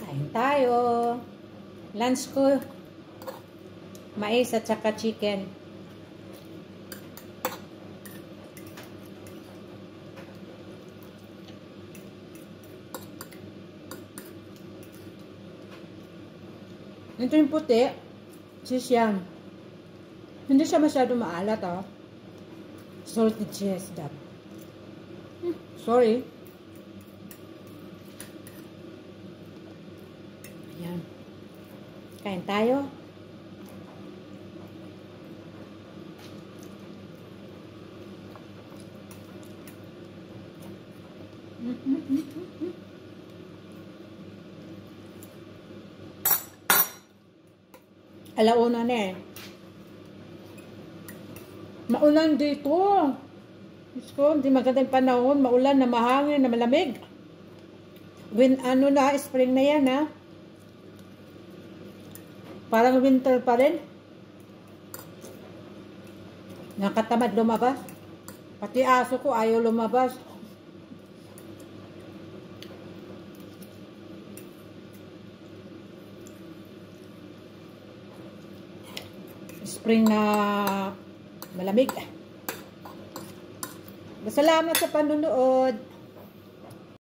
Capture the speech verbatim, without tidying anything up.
Kain tayo. Lunch ko, mais at saka chicken. Ito yung puti. Cheese yan. Hindi siya masyado maalat, oh. Salty cheese, that. Hmm, sorry. Ayan. Kain tayo. Alauna na eh. Maulan dito. Diyos ko, hindi magandang panahon. Maulan na mahangin na malamig. Win, ano na, spring na yan ha. Parang winter pa rin. Nakatamad lumabas. Pati aso ko ayaw lumabas. Spring na malamig. Salamat sa panunood.